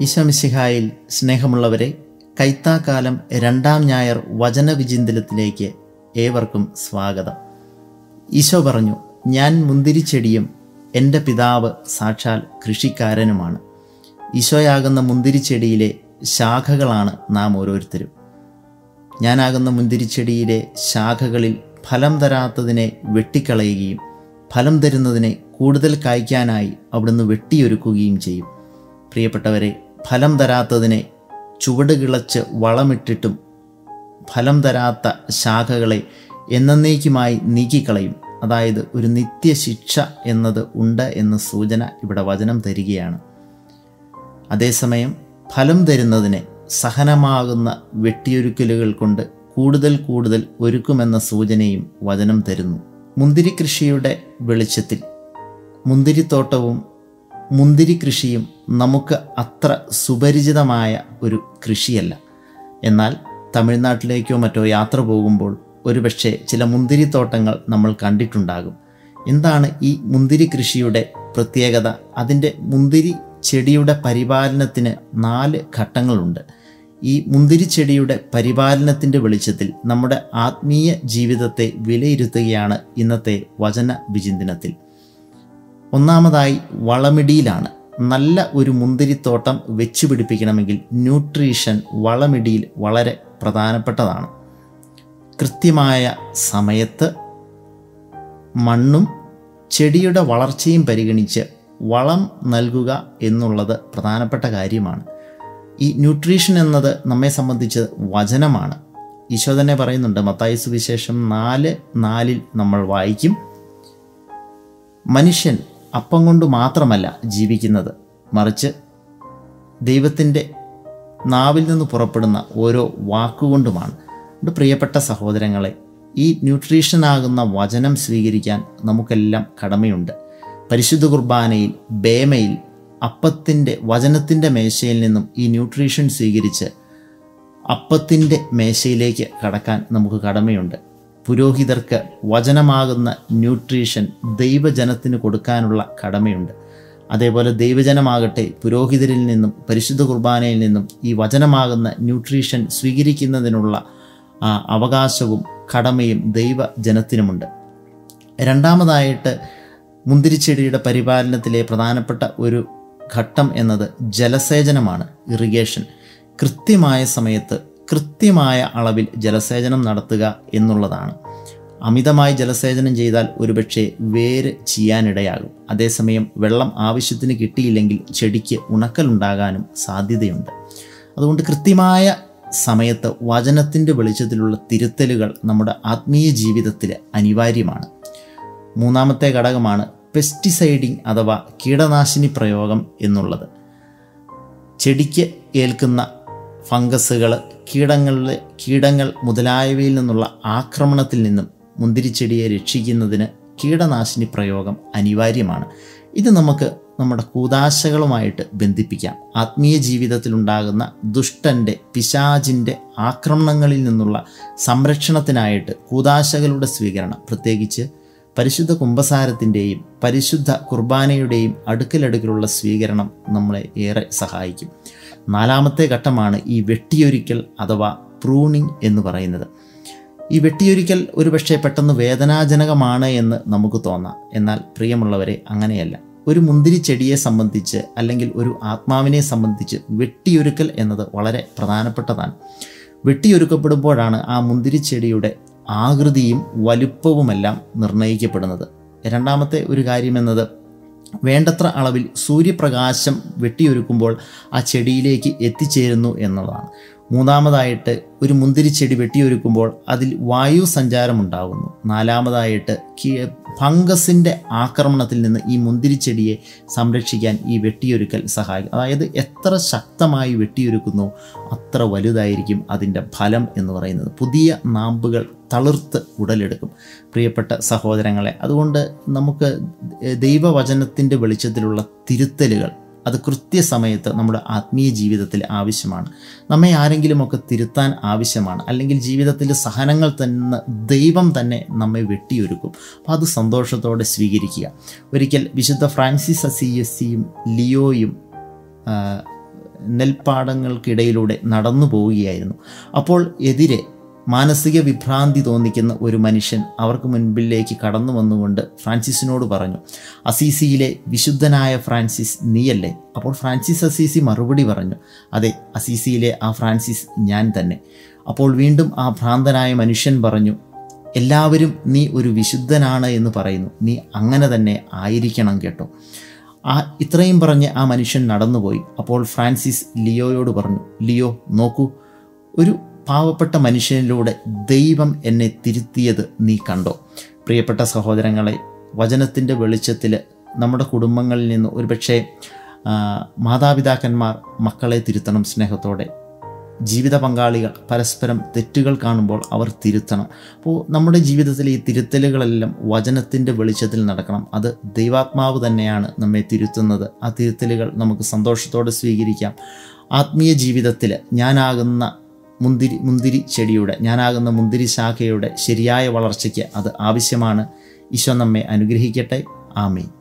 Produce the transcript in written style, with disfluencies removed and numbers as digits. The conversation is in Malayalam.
ഈശോ മിശിഹായിൽ സ്നേഹമുള്ളവരെ, കൈത്താക്കാലം 2-ാം ഞായർ വചനവിചിന്തനത്തിലേക്ക് ഏവർക്കും സ്വാഗതം. ഈശോ പറഞ്ഞു, ഞാൻ മുന്തിരിച്ചെടിയും എൻ്റെ പിതാവ് സാക്ഷാൽ കൃഷിക്കാരനുമാണ്. ഈശോയാകുന്ന മുന്തിരിച്ചെടിയിലെ ശാഖകളാണ് നാം ഓരോരുത്തരും. ഞാനാകുന്ന മുന്തിരിച്ചെടിയിലെ ശാഖകളിൽ ഫലം തരാത്തതിനെ വെട്ടിക്കളയുകയും ഫലം തരുന്നതിനെ കൂടുതൽ കായ്ക്കാനായി അവിടുന്ന് വെട്ടിയൊരുക്കുകയും ചെയ്യും. പ്രിയപ്പെട്ടവരെ, ഫലം തരാത്തതിനെ ചുവട് കിളച്ച് വളമിട്ടിട്ടും ഫലം തരാത്ത ശാഖകളെ എന്നേക്കുമായി നീക്കിക്കളയും. അതായത് ഒരു നിത്യശിക്ഷ എന്നത് ഉണ്ട് എന്ന സൂചന ഇവിടെ വചനം തരികയാണ്. അതേസമയം ഫലം തരുന്നതിനെ സഹനമാകുന്ന വെട്ടിയൊരുക്കലുകൾ കൊണ്ട് കൂടുതൽ ഒരുക്കുമെന്ന സൂചനയും വചനം തരുന്നു. മുന്തിരി കൃഷിയുടെ വെളിച്ചത്തിൽ മുന്തിരിത്തോട്ടവും മുന്തിരി കൃഷിയും നമുക്ക് അത്ര സുപരിചിതമായ ഒരു കൃഷിയല്ല. എന്നാൽ തമിഴ്നാട്ടിലേക്കോ മറ്റോ യാത്ര പോകുമ്പോൾ ഒരുപക്ഷെ ചില മുന്തിരിത്തോട്ടങ്ങൾ നമ്മൾ കണ്ടിട്ടുണ്ടാകും. എന്താണ് ഈ മുന്തിരി കൃഷിയുടെ പ്രത്യേകത? അതിൻ്റെ മുന്തിരി ചെടിയുടെ പരിപാലനത്തിന് 4 ഘട്ടങ്ങളുണ്ട്. ഈ മുന്തിരി ചെടിയുടെ പരിപാലനത്തിൻ്റെ വെളിച്ചത്തിൽ നമ്മുടെ ആത്മീയ ജീവിതത്തെ വിലയിരുത്തുകയാണ് ഇന്നത്തെ വചന വിചിന്തനത്തിൽ. ഒന്നാമതായി വളമിടിയിലാണ്. നല്ല ഒരു മുന്തിരിത്തോട്ടം വെച്ചു പിടിപ്പിക്കണമെങ്കിൽ ന്യൂട്രീഷൻ വളമിടിയിൽ വളരെ പ്രധാനപ്പെട്ടതാണ്. കൃത്യമായ സമയത്ത് മണ്ണും ചെടിയുടെ വളർച്ചയും പരിഗണിച്ച് വളം നൽകുക എന്നുള്ളത് പ്രധാനപ്പെട്ട കാര്യമാണ്. ഈ ന്യൂട്രീഷൻ എന്നത് നമ്മെ സംബന്ധിച്ച് വചനമാണ്. ഈശോ തന്നെ പറയുന്നുണ്ട്, മത്തായി സുവിശേഷം 4:4 നമ്മൾ വായിക്കും, മനുഷ്യൻ അപ്പം കൊണ്ട് മാത്രമല്ല ജീവിക്കുന്നത്, മറിച്ച് ദൈവത്തിൻ്റെ നാവിൽ നിന്ന് പുറപ്പെടുന്ന ഓരോ വാക്കുകൊണ്ടുമാണ്. പ്രിയപ്പെട്ട സഹോദരങ്ങളെ, ഈ ന്യൂട്രീഷനാകുന്ന വചനം സ്വീകരിക്കാൻ നമുക്കെല്ലാം കടമയുണ്ട്. പരിശുദ്ധ കുർബാനയിൽ ബേമയിൽ അപ്പത്തിൻ്റെ വചനത്തിൻ്റെ മേശയിൽ നിന്നും ഈ ന്യൂട്രീഷൻ സ്വീകരിച്ച് അപ്പത്തിൻ്റെ മേശയിലേക്ക് കടക്കാൻ നമുക്ക് കടമയുണ്ട്. പുരോഹിതർക്ക് വചനമാകുന്ന ന്യൂട്രീഷൻ ദൈവജനത്തിന് കൊടുക്കാനുള്ള കടമയുണ്ട്. അതേപോലെ ദൈവജനമാകട്ടെ പുരോഹിതരിൽ നിന്നും പരിശുദ്ധ കുർബാനയിൽ നിന്നും ഈ വചനമാകുന്ന ന്യൂട്രീഷൻ സ്വീകരിക്കുന്നതിനുള്ള അവകാശവും കടമയും ദൈവജനത്തിനുമുണ്ട്. രണ്ടാമതായിട്ട് മുന്തിരിച്ചെടിയുടെ പരിപാലനത്തിലെ പ്രധാനപ്പെട്ട ഒരു ഘട്ടം എന്നത് ജലസേചനമാണ്, ഇറിഗേഷൻ. കൃത്യമായ സമയത്ത് കൃത്യമായ അളവിൽ ജലസേചനം നടത്തുക എന്നുള്ളതാണ്. അമിതമായി ജലസേചനം ചെയ്താൽ ഒരുപക്ഷെ വേര് ചെയ്യാനിടയാകും. അതേസമയം വെള്ളം ആവശ്യത്തിന് കിട്ടിയില്ലെങ്കിൽ ചെടിക്ക് ഉണക്കലുണ്ടാകാനും സാധ്യതയുണ്ട്. അതുകൊണ്ട് കൃത്യമായ സമയത്ത് വചനത്തിൻ്റെ വെളിച്ചത്തിലുള്ള തിരുത്തലുകൾ നമ്മുടെ ആത്മീയ ജീവിതത്തിൽ അനിവാര്യമാണ്. മൂന്നാമത്തെ ഘടകമാണ് പെസ്റ്റിസൈഡിങ് അഥവാ കീടനാശിനി പ്രയോഗം എന്നുള്ളത്. ചെടിക്ക് ഏൽക്കുന്ന ഫംഗസുകൾ, കീടങ്ങൾ മുതലായവയിൽ നിന്നുള്ള ആക്രമണത്തിൽ നിന്നും മുന്തിരിച്ചെടിയെ രക്ഷിക്കുന്നതിന് കീടനാശിനി പ്രയോഗം അനിവാര്യമാണ്. ഇത് നമുക്ക് നമ്മുടെ കൂദാശകളുമായിട്ട് ബന്ധിപ്പിക്കാം. ആത്മീയ ജീവിതത്തിലുണ്ടാകുന്ന ദുഷ്ടൻ്റെ, പിശാചിൻ്റെ ആക്രമണങ്ങളിൽ നിന്നുള്ള സംരക്ഷണത്തിനായിട്ട് കൂദാശകളുടെ സ്വീകരണം, പ്രത്യേകിച്ച് പരിശുദ്ധ കുമ്പസാരത്തിൻ്റെയും പരിശുദ്ധ കുർബാനയുടെയും അടുക്കലുള്ള സ്വീകരണം നമ്മളെ ഏറെ സഹായിക്കും. 4ാമത്തെ ഘട്ടമാണ് ഈ വെട്ടിയൊരുക്കൽ അഥവാ പ്രൂണിങ് എന്ന് പറയുന്നത്. ഈ വെട്ടിയൊരുക്കൽ ഒരുപക്ഷെ പെട്ടെന്ന് വേദനാജനകമാണ് എന്ന് നമുക്ക് തോന്നാം. എന്നാൽ പ്രിയമുള്ളവരെ, അങ്ങനെയല്ല. ഒരു മുന്തിരി ചെടിയെ സംബന്ധിച്ച് അല്ലെങ്കിൽ ഒരു ആത്മാവിനെ സംബന്ധിച്ച് വെട്ടിയൊരുക്കൽ എന്നത് വളരെ പ്രധാനപ്പെട്ടതാണ്. വെട്ടിയൊരുക്കപ്പെടുമ്പോഴാണ് ആ മുന്തിരിച്ചെടിയുടെ ആകൃതിയും വലുപ്പവുമെല്ലാം നിർണ്ണയിക്കപ്പെടുന്നത്. രണ്ടാമത്തെ ഒരു കാര്യമെന്നത് വേണ്ടത്ര അളവിൽ സൂര്യപ്രകാശം വെട്ടിയൊരുക്കുമ്പോൾ ആ ചെടിയിലേക്ക് എത്തിച്ചേരുന്നു എന്നുള്ളതാണ്. മൂന്നാമതായിട്ട് ഒരു മുന്തിരിച്ചെടി വെട്ടിയൊരുക്കുമ്പോൾ അതിൽ വായു സഞ്ചാരം ഉണ്ടാകുന്നു. 4ാമതായിട്ട് ഫംഗസിൻ്റെ ആക്രമണത്തിൽ നിന്ന് ഈ മുന്തിരിച്ചെടിയെ സംരക്ഷിക്കാൻ ഈ വെട്ടിയൊരുക്കൽ സഹായിക്കും. അതായത് എത്ര ശക്തമായി വെട്ടിയൊരുക്കുന്നു അത്ര വലുതായിരിക്കും അതിൻ്റെ ഫലം എന്ന് പറയുന്നത്. പുതിയ നാമ്പുകൾ തളിർത്ത് ഉടലെടുക്കും. പ്രിയപ്പെട്ട സഹോദരങ്ങളെ, അതുകൊണ്ട് നമുക്ക് ദൈവവചനത്തിൻ്റെ വെളിച്ചത്തിലുള്ള തിരുത്തലുകൾ അത് കൃത്യസമയത്ത് നമ്മുടെ ആത്മീയ ജീവിതത്തിൽ ആവശ്യമാണ്. നമ്മെ ആരെങ്കിലുമൊക്കെ തിരുത്താൻ ആവശ്യമാണ്. അല്ലെങ്കിൽ ജീവിതത്തിലെ സഹനങ്ങൾ തന്നെ ദൈവം തന്നെ നമ്മെ വെട്ടിയൊരുക്കും. അപ്പോൾ അത് സന്തോഷത്തോടെ സ്വീകരിക്കുക. ഒരിക്കൽ വിശുദ്ധ ഫ്രാൻസിസ് അസീസിയും ലിയോയും നെൽപ്പാടങ്ങൾക്കിടയിലൂടെ നടന്നു പോവുകയായിരുന്നു. അപ്പോൾ എതിരെ മാനസിക വിഭ്രാന്തി തോന്നിക്കുന്ന ഒരു മനുഷ്യൻ അവർക്ക് മുൻപിലേക്ക് കടന്നു വന്നുകൊണ്ട് ഫ്രാൻസിസിനോട് പറഞ്ഞു, അസീസിയിലെ വിശുദ്ധനായ ഫ്രാൻസിസ് നീയല്ലേ? അപ്പോൾ ഫ്രാൻസിസ് അസീസി മറുപടി പറഞ്ഞു, അതെ, അസീസിയിലെ ആ ഫ്രാൻസിസ് ഞാൻ തന്നെ. അപ്പോൾ വീണ്ടും ആ ഭ്രാന്തനായ മനുഷ്യൻ പറഞ്ഞു, എല്ലാവരും നീ ഒരു വിശുദ്ധനാണ് എന്ന് പറയുന്നു, നീ അങ്ങനെ തന്നെ ആയിരിക്കണം കേട്ടോ. ഇത്രയും പറഞ്ഞ് ആ മനുഷ്യൻ നടന്നുപോയി. അപ്പോൾ ഫ്രാൻസിസ് ലിയോയോട് പറഞ്ഞു, ലിയോ നോക്കൂ, ഒരു പാവപ്പെട്ട മനുഷ്യനിലൂടെ ദൈവം എന്നെ തിരുത്തിയത് നീ കണ്ടോ? പ്രിയപ്പെട്ട സഹോദരങ്ങളെ, വചനത്തിൻ്റെ വെളിച്ചത്തിൽ നമ്മുടെ കുടുംബങ്ങളിൽ നിന്ന് ഒരുപക്ഷെ മാതാപിതാക്കന്മാർ മക്കളെ തിരുത്തണം സ്നേഹത്തോടെ. ജീവിത പങ്കാളികൾ പരസ്പരം തെറ്റുകൾ കാണുമ്പോൾ അവർ തിരുത്തണം. അപ്പോൾ നമ്മുടെ ജീവിതത്തിലെ ഈ തിരുത്തലുകളെല്ലാം വചനത്തിൻ്റെ വെളിച്ചത്തിൽ നടക്കണം. അത് ദൈവാത്മാവ് തന്നെയാണ് നമ്മെ തിരുത്തുന്നത്. ആ തിരുത്തലുകൾ നമുക്ക് സന്തോഷത്തോടെ സ്വീകരിക്കാം. ആത്മീയ ജീവിതത്തിൽ ഞാനാകുന്ന മുന്തിരി ശാഖയുടെ ശരിയായ വളർച്ചയ്ക്ക് അത് ആവശ്യമാണ്. ഈശോ നമ്മെ അനുഗ്രഹിക്കട്ടെ. ആമേൻ.